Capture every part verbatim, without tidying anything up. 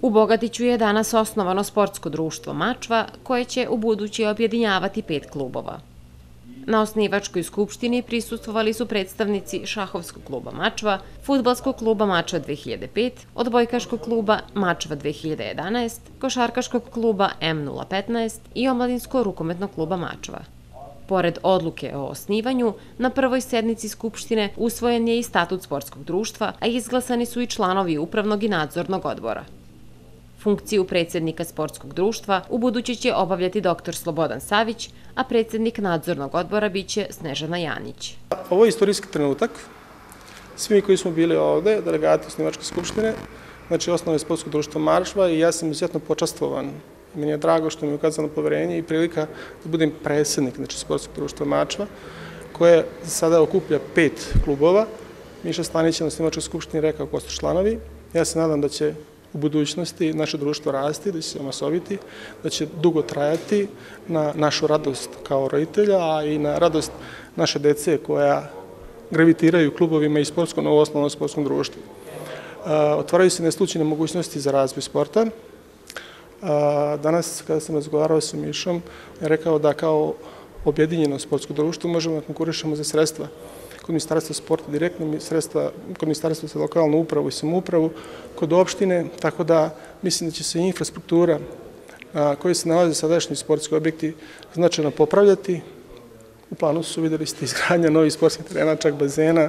U Bogatiću je danas osnovano sportsko društvo Mačva, koje će u budući objedinjavati pet klubova. Na osnivačkoj skupštini prisustvovali su predstavnici šahovskog kluba Mačva, fudbalskog kluba Mačva dve hiljade pet, odbojkaškog kluba Mačva dve hiljade jedanaest, košarkaškog kluba M nula petnaest i omladinsko-rukometnog kluba Mačva. Pored odluke o osnivanju, na prvoj sednici Skupštine usvojen je i statut sportskog društva, a izglasani su i članovi upravnog i nadzornog odbora. Funkciju predsjednika sportskog društva u buduće će obavljati doktor Slobodan Savić, a predsjednik nadzornog odbora biće Snežana Janić. Ovo je istorijski trenutak. Svi mi koji smo bili ovde, delegati osnivačke skupštine, znači osnovno je sportsko društvo Mačva i ja sam izuzetno počastvovan. Meni je drago što mi je ukazano poverenje i prilika da budem predsjednik znači, sportskog društva Mačva, koje sada okuplja pet klubova. Miša Stanić je na osnivačkoj skupštini rekao ko su članovi. Ja se nadam da će u budućnosti naše društvo rasti, da će se omasoviti, da će dugo trajati na našu radost kao roditelja, a i na radost naše dece koja gravitiraju klubovima i sportskom, novo osnovnom sportskom društvu. Otvaraju se neslučajne mogućnosti za razvoj sporta. Danas, kada sam razgovarao sa Mišom, je rekao da kao objedinjeno sportsko društvo možemo da konkurišemo za sredstva kod Ministarstva sporta direktno, sredstva kod Ministarstva za lokalnu upravu i samoupravu, kod opštine, tako da mislim da će se infrastruktura koji se nalaze sadašnji sportski objekti značajno popravljati. U planu su videli ste izgradnja novih sportskih terena, čak bazena,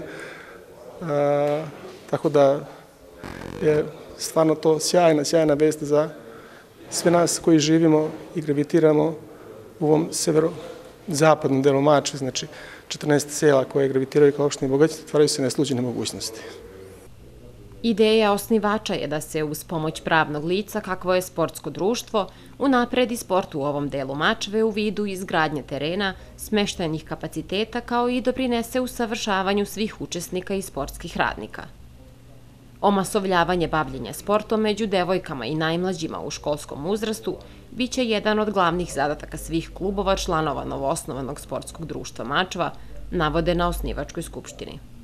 tako da je stvarno to sjajna, sjajna vest za sve nas koji živimo i gravitiramo u ovom severozapadnom delu Mačve, znači četrnaest sela koje gravitiraju kao opštini Bogatić, otvaraju se neslučajne mogućnosti. Ideja osnivača je da se uz pomoć pravnog lica, kakvo je sportsko društvo, unapredi sport u ovom delu Mačve u vidu izgradnje terena, smeštajnih kapaciteta, kao i doprinese usavršavanju svih učesnika i sportskih radnika. Omasovljavanje bavljenja sportom među devojkama i najmlađima u školskom uzrastu biće jedan od glavnih zadataka svih klubova članova novoosnovanog sportskog društva Mačva, navode na osnivačkoj skupštini.